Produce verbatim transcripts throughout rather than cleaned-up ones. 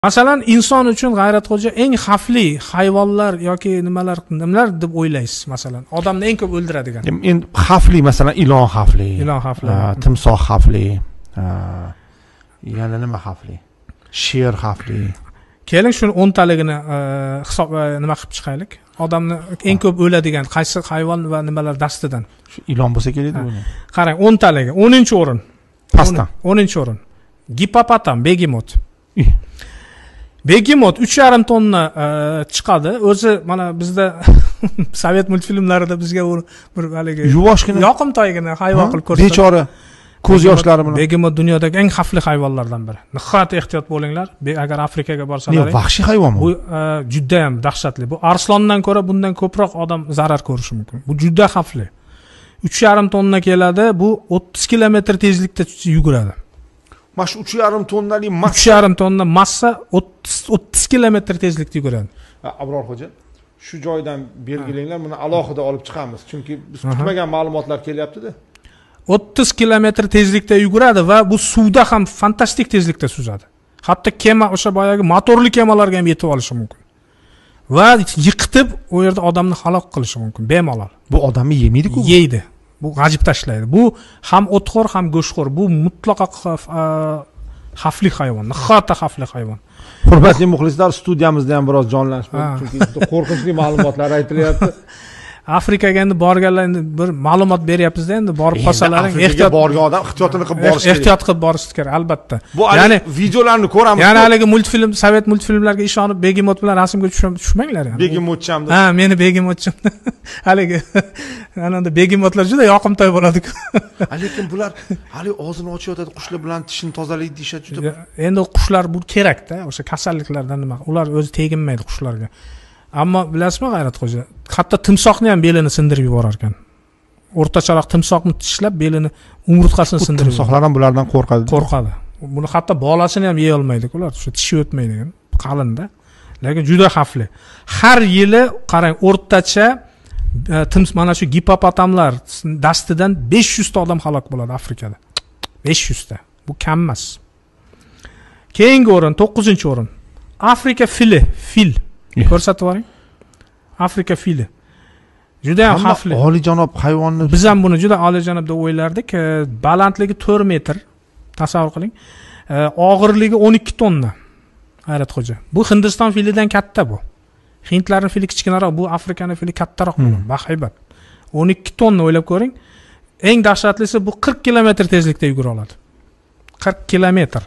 Masalan, inson uchun G'ayratxo'ja eng xavfli hayvonlar yoki nimalar nimalar deb o'ylaysiz, masalan, odamni eng ko'p o'ldiradigan. Endi xavfli, masalan, ilon xavfli. Ilon xavfli. Timsoh xavfli. Yana nima xavfli? Sher xavfli. Keling, shuni o'n taligini hisob nima qilib chiqaylik. Odamni eng ko'p o'ladigan qaysi hayvon va nimalar dastidan? Shu ilon bo'lsa kerak buni. Qarang, o'n taligi, o'ninchi o'rin. Pastdan. o'ninchi o'rin. Gipopotam, begemot. Begemot uch yarim tonna chiqadi. O'zi mana bizda Sovet multfilmlarida bizga bir haligi yuvoshgina, yoqimtoygina hayvon qilib ko'rsatadi. Bechora ko'z yoshlari bilan. Begemot dunyodagi eng xavfli hayvonlardan biri. Nihoyat ehtiyot bo'linglar. Agar Afrikaga borsalar. Ne, vahshiy hayvonmi? Bu juda ham dahshatli. Bu arslondan ko'ra bundan ko'proq odam zarar ko'rishi mumkin. Bu juda xavfli. uch yarim tonna keladi. Bu o'ttiz kilometr tezlikda yuguradi. Mana shu uch yarim tonnali massa. uch yarim tonna massa o'ttiz kilometr tezlikda yuguradi. Abror xo'ja, shu joydan belgilanglar, buni alohida olib chiqamiz. Chunki biz kutmagan ma'lumotlar kelyapti-da. o'ttiz kilometr tezlikda yuguradi va bu suvda ham fantastik tezlikda suzadi. Hatto kema, o'sha boyagi motorli kemalarga ham yetib olishi mumkin. Va yiqitib, u yerda odamni halok qilishi mumkin bemalol. Bu odamni yemaydi-ku. Yeydi. Bu g'ajib tashlaydi. Bu ham o'txo'r, ham go'shtxo'r. Bu mutlaqo xavfli hayvon, nihoyatda xavfli hayvon. Hurmatli muxlislar, studiyamizda ham biroz jonlanish bo'ldi, chunki qo'rqinchli ma'lumotlar aytilyapti. Afrikaga endi borganlar endi bir ma'lumot beryapmiz-da, endi borib qolsalaring ehtiyot borgan odam ehtiyotini qilib borish kerak. Ehtiyot qilib borish kerak, albatta. Bu ya'ni videolarni ko'ramiz. Ya'ni haligi multfilm, Sovet multfilmlarga ishonib begemot bilan rasmga tushmanglar yani. Begemotcham deb. Ha, meni begemotchim. Haligi ananda begemotlar juda yoqimtoy bo'ladi-ku. Lekin bular hali og'zini ochayotadi, qushlar bilan tishini tozalaydi deyshadi juda. Endi qushlar bu kerak-da, o'sha kasalliklardan nima. Ular o'zi teginmaydi qushlarga. Ammo bilasizmi G'ayratxo'ja, hatto timsohni ham belini sindirib yuborar ekan. O'rtacharoq timsohni tishlab belini, umurtqasini sindirib. Timsohlar ham bulardan qo'rqadi. Qo'rqadi. Buni hatto bolasini ham yeya olmaydi-ku ular, o'sha tishi o'tmaydigan, qalinda. Lekin juda xavfli. Har yili qarang, o'rtacha mana shu gipopotamlar dastidan besh yuz ta odam halok bo'ladi Afrikada. besh yuz ta. Bu kam emas. Keyingi o'rin, to'qqizinchi o'rin. Afrika fili, fil. Ko'rsatib oling. Afrika fili. Juda ham xavfli. Oliyjanob hayvonni. Biz ham buni juda oliyjanob deb o'ylardik. Balandligi to'rt metr. Tasavvur qiling. Og'irligi o'n ikki tonna. G'ayratxo'ja. Bu Hindiston filidan katta bu. Hindlarning fili kichkinaroq, bu Afrikaning fili kattaroq bo'ladi. Bahaybat. o'n ikki tonna o'ylab ko'ring. Eng dahshatlisi bu qirq kilometr tezlikda yugura oladi. qirq kilometr.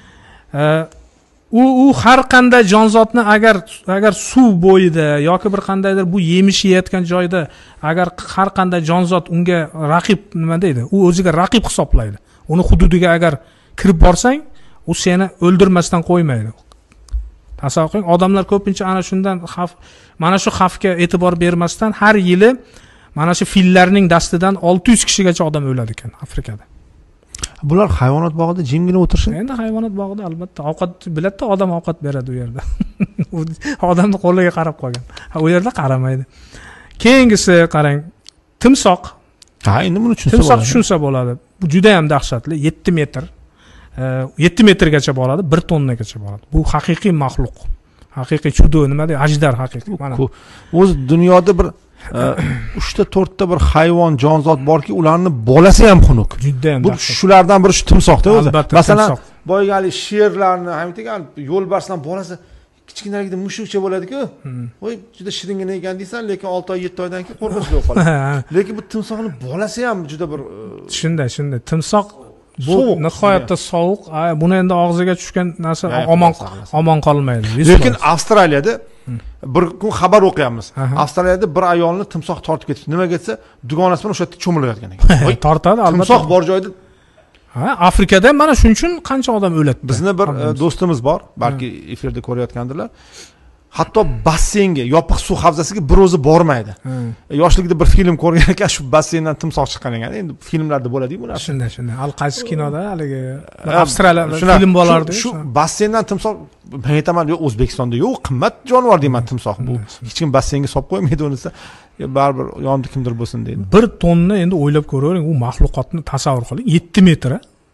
U u har qanday jonzotni agar agar suv bo'yida yoki bir qandaydir bu yemish yeyotgan joyda agar har qanday jonzot unga raqib nima deydi? U o'ziga raqib hisoblaydi. Uni hududiga agar kirib borsang, u seni o'ldirmasdan qo'ymaydi. Tasavvur qiling, odamlar ko'pincha ana shundan xavf, mana shu xavfga e'tibor bermasdan har yili mana shu fillarning dastidan olti yuz kishigacha odam o'ladi ekan Afrikada. Bular hayvonot bog'ida jimgina o'tirishadi. Endi hayvonot bog'ida albatta ovqat biladi, odam ovqat beradi u yerda. Odamni qo'liga qarab qolgan. U yerda qaramaydi. Keyingisi qarang, timsoh. Ha, endi buni tushunsa bo'ladi. Timsoh tushunsa bo'ladi. Bu juda ham dahshatli, yetti metr. yetti metrgacha boradi, bir tonnagacha boradi. Bu haqiqiy maxluq. Haqiqiy chudo, nima deydi? Ajdar haqiqiy. Mana. O'z dunyoda bir uchta to'rtta bir hayvon, jonzot borki, ularning bolasi ham xunuk. Juda ham. Bu shulardan biri shu timsohda o'zi. Masalan, boygali sherlarni, aytgan yo'lbarsdan bolasi kichkinaligida mushukcha bo'ladi-ku. Voy, juda shiringina ekan deysan, lekin olti oy, yetti oydan keyin qo'rqinchli bo'lib qoladi. Lekin bu timsohning bolasi ham juda bir shunday, shunday. Timsoh bu nihoyatda sovuq. Buni endi og'ziga tushgan narsa omon omon qolmaydi. Lekin Avstraliyada bir kun xabar o'qiyapmiz. Avstraliyada bir ayolni timsoh tortib ketdi. Nimaga desa, dugonasi bilan o'sha yerda cho'milayotgan ekan. Voy, tortadi albatta. Timsoh bor joyda. Ha, Afrikada mana shuning uchun qancha odam o'ladi. Bizni bir do'stimiz bor, balki efirda ko'rayotgandirlar. Hatto basseynga, yopiq suv havzasiga bir o'zi bormaydi. Yoshligida bir film ko'rgan ekan, shu basseyndan timsoh chiqqan ekan. Endi filmlarda bo'ladi-ku bular. Shunday, shunday. Al qaysi kinoda haligi Avstraliyada film bo'lardi. Shu basseyndan timsoh, men aytaman, yo'q, O'zbekistonda yo'q, qimmat jonivor deyman timsoh. Bu hech kim basseynga solib qo'ymaydi uni desa, baribir yonida kimdir bo'lsin deydi. bir tonna endi o'ylab ko'ravering, u maxluqotni tasavvur qiling, yetti metr.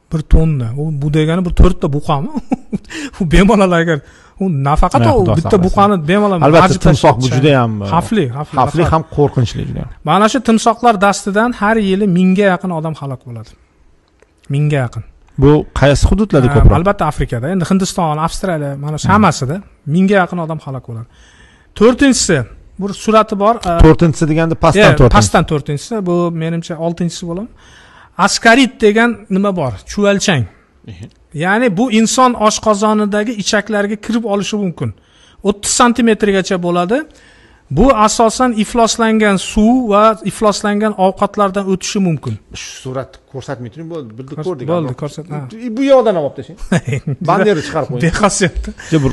bir tonna. U bu degani bir to'rtta buqami? U bemalol agar u nafaqat u bitta buqani bemalol albatta timsoh bu juda ham xavfli, xavfli. Xavfli ham qo'rqinchli juda. Mana shu timsohlar dastidan har yili mingga yaqin odam halok bo'ladi. Mingga yaqin. Bu qaysi hududlarda ko'proq? Albatta Afrikada. Endi Hindiston, Avstraliya, mana shu hammasida mingga yaqin odam halok bo'ladi. to'rtinchisi, bu surati bor. to'rtinchisi deganda pastdan to'rtinchisi. Pastdan to'rtinchisi, bu menimcha oltinchisi bo'lam. Askarit degan nima bor? Chuvalchang. Ya'ni bu inson oshqozonidagi ichaklarga kirib olishi mumkin. o'ttiz santimetrgacha bo'ladi. Bu asosan ifloslangan suv va ifloslangan ovqatlardan o'tishi mumkin. Shu suratni ko'rsatmay turing, bo'ldi, bildi ko'rdik. Bo'ldi, ko'rsat. Bu yoqdan olib tashlang. Banderni chiqarib qo'ying. Bexosiyatda. Bir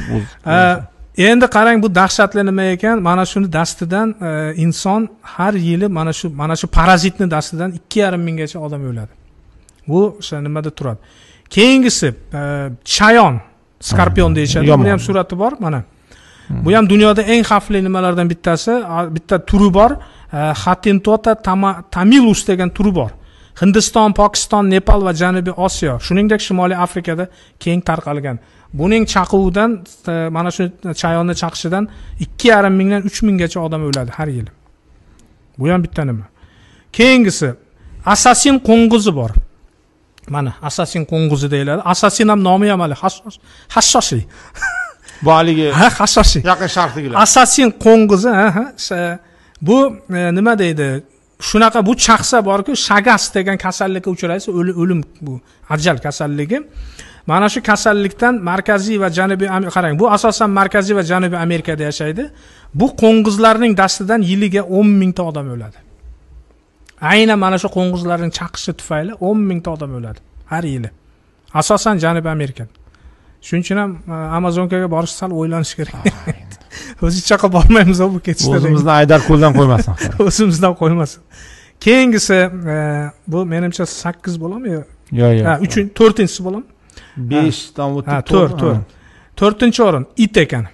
Endi qarang, bu dahshatli nima ekan? Mana shuni dastidan inson har yili mana shu mana shu parazitni dastidan ikki yarim minggacha odam o'ladi. Bu o'sha nimada turadi. Keyingisi chayon, skorpion deyishadi. Buni ham surati bor, mana. Bu ham dunyoda eng xavfli nimalardan bittasi, bitta turi bor. Hatintota tamilus degan turi bor. Hindiston, Pokiston, Nepal va Janubiy Osiyo, shuningdek Shimoliy Afrikada keng tarqalgan. Buning chaquvidan, mana shu chayonni chaqishidan ikki yarim mingdan uch minggacha odam o'ladi har yili. Bu ham bitta nima. Keyingisi asasin qo'ng'izi bor. Mana asasin qo'ng'izi deyiladi. Asasin ham nomi ham hali Hashoshi. Bu haligi ha, Hashoshi. Yaqin Sharqdagilar. Asasin qo'ng'izi, ha, bu nima deydi? Shunaqa bu chaqsa borku, shagas degan kasallikka uchraysa, o'lim bu, ajal kasalligi. Mana shu kasallikdan Markaziy va Janubiy Amerika, qarang, bu asosan Markaziy va Janubiy Amerikada yashaydi. Bu qo'ng'izlarning dastidan yiliga o'n mingta odam o'ladi. Aynan mana shu qo'ng'izlarning chaqishi tufayli o'n mingta odam o'ladi har yili. Asosan Janubiy Amerikada. Shuning uchun ham Amazonkaga borish sal o'ylanish kerak. O'zicha bormaymiz bu ketishda. O'zimizni Aydar ko'ldan qo'ymasin. O'zimizdan qo'ymasin. Keyingisi bu menimcha sakkiz bo'ladimi? Yo'q, yo'q. Ha, uchinchi, to'rtinchisi bo'ladimi? besh dan o'tib. Ha, to'rt, to'rt. to'rtinchi o'rin it ekan.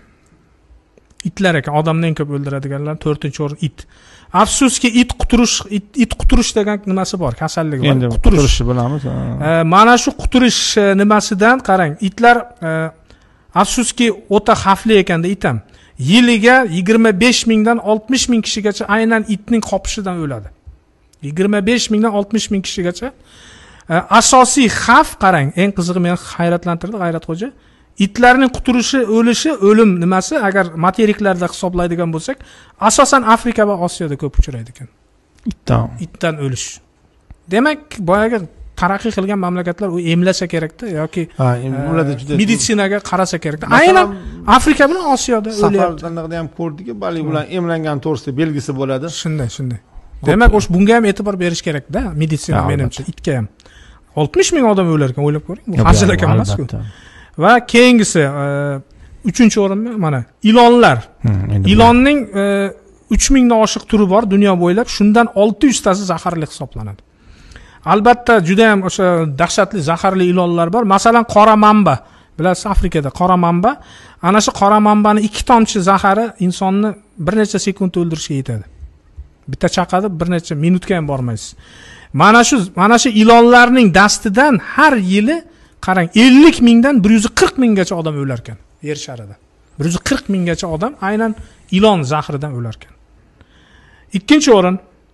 Itlar ekan, odamni eng ko'p o'ldiradiganlar to'rtinchi o'rin it. Afsuski it quturish, it, it quturish degan nimasi bor, kasalligi bor. Endi quturishni bilamiz. Mana shu quturish nimasidan qarang, itlar afsuski o'ta xavfli ekanda it ham. Yiliga yigirma besh mingdan oltmish ming kishigacha aynan itning qopishidan o'ladi. yigirma besh mingdan oltmish ming kishigacha. Asosiy xavf, qarang, eng qizig'i meni hayratlantirdi G'ayratxo'ja. Itlarning quturishi, o'lishi, o'lim nimasi agar materiklarda hisoblaydigan bo'lsak, asosan Afrika va Osiyoda ko'p uchraydi ekan. Itdan. Itdan o'lish. Demak, boyaga taraqqiy qilgan mamlakatlar u emlasa kerak-da yoki ularda juda meditsinaga qarasa kerak-da. Aynan Afrika bilan Osiyoda o'lyapti. Safarlarda ham ko'rdik-ku, balki ular emlangan to'g'risida belgisi bo'ladi. Shunday, shunday. Demak, o'sh bunga ham e'tibor berish kerak-da, meditsina menimcha, itga ham. oltmish ming odam o'lar ekan, o'ylab ko'ring. Bu hazil ekan emas-ku. Va keyingisi uchinchi o'rinmi? Mana ilonlar. Ilonning uch mingdan oshiq turi bor dunyo bo'ylab, shundan olti yuz tasi zaharli hisoblanadi. Albatta juda ham o'sha dahshatli zaharli ilonlar bor. Masalan, qora mamba. Bilasiz, Afrikada qora mamba. Ana shu qora mambani ikki tomchi zahari insonni bir necha sekund o'ldirishga yetadi. Bitta chaqadi bir necha minutga ham bormaysiz. Mana shu mana shu ilonlarning dastidan har yili qarang ellik mingdan bir yuz qirq minggacha odam o'lar ekan yer sharida. bir yuz qirq minggacha odam aynan ilon zahridan o'lar ekan. Ikkinchi o'rin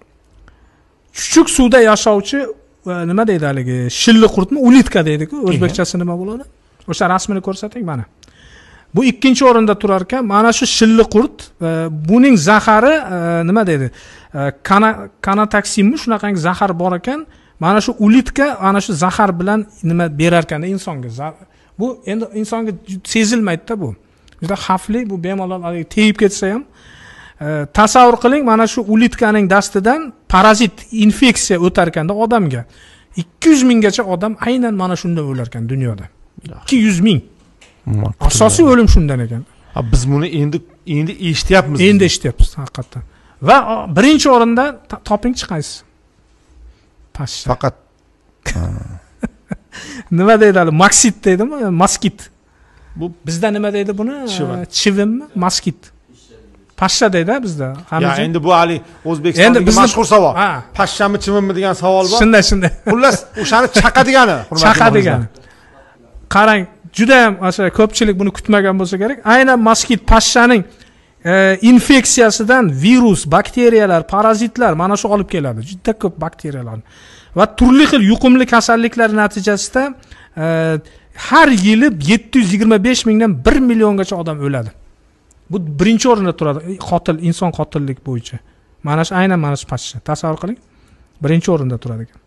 chuchuk suvda yashovchi nima deydi haligi shilli qurtmi, ulitka deydi-ku, o'zbekchasi nima bo'ladi? O'sha rasmini ko'rsating mana. Bu ikkinchi o'rinda turar ekan. Mana shu shilli qurt, buning zahari nima deydi? Kana kanatoksinmi, shunaqangi zahar bor ekan. Mana shu ulitka ana shu zahar bilan nima berar ekanda insonga. Bu endi insonga sezilmaydi-da bu. Juda xavfli, bu bemalol tegib ketsa ham. Tasavvur qiling, mana shu ulitkaning dastidan parazit infeksiya o'tar ekanda odamga. ikki yuz minggacha odam aynan mana shundan o'lar ekan dunyoda. ikki yuz ming. Asosiy o'lim shundan ekan. Ha, biz buni endi endi eshityapmiz. Endi eshityapmiz haqiqatan. Va birinchi o'rinda toping chiqaysiz. Pashsha. Faqat nima deydi hali? Maksit deydimi? Moskit. Bu bizda nima deydi buni? Chivinmi? Moskit. pashsha deydi bizda. Ya endi bu hali O'zbekistondagi mashhur savol. Pashshami chimimmi degan savol bor. Shunday, shunday. Xullas, o'shani chaqa degani, hurmatli chaqa degani. Qarang, juda ham o'sha ko'pchilik buni kutmagan bo'lsa kerak. Aynan moskit pashshaning e, infeksiyasidan virus, bakteriyalar, parazitlar mana shu olib keladi. Juda ko'p bakteriyalar. Va turli xil yuqumli kasalliklar natijasida e, har yili yetti yuz yigirma besh mingdan bir milliongacha odam o'ladi. Bu birinchi o'rinda turadi qotil, inson qotillik bo'yicha. Mana shu aynan mana shu pashsha. Tasavvur qiling. Birinchi o'rinda turadi ekan.